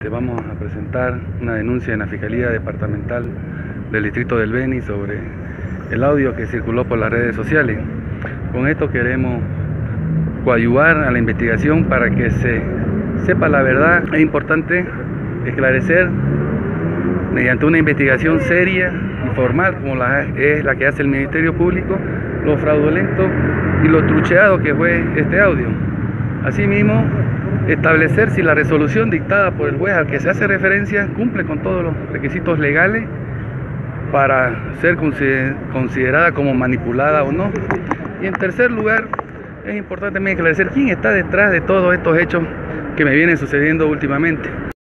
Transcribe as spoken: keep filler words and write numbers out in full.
Te vamos a presentar una denuncia en la Fiscalía Departamental del Distrito del Beni sobre el audio que circuló por las redes sociales. Con esto queremos coadyuvar a la investigación para que se sepa la verdad. Es importante esclarecer mediante una investigación seria y formal, como la, es la que hace el Ministerio Público, lo fraudulento y lo trucheado que fue este audio. Asimismo, establecer si la resolución dictada por el juez al que se hace referencia cumple con todos los requisitos legales para ser considerada como manipulada o no. Y en tercer lugar, es importante también esclarecer quién está detrás de todos estos hechos que me vienen sucediendo últimamente.